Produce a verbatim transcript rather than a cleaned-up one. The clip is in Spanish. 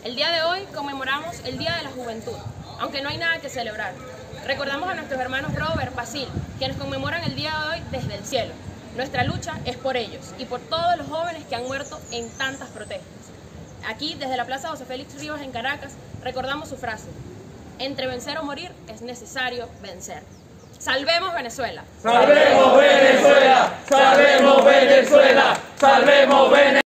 El día de hoy conmemoramos el Día de la Juventud, aunque no hay nada que celebrar. Recordamos a nuestros hermanos Robert, Basil, quienes conmemoran el día de hoy desde el cielo. Nuestra lucha es por ellos y por todos los jóvenes que han muerto en tantas protestas. Aquí, desde la Plaza José Félix Rivas en Caracas, recordamos su frase: entre vencer o morir es necesario vencer. ¡Salvemos Venezuela! ¡Salvemos Venezuela! ¡Salvemos Venezuela! ¡Salvemos Venezuela!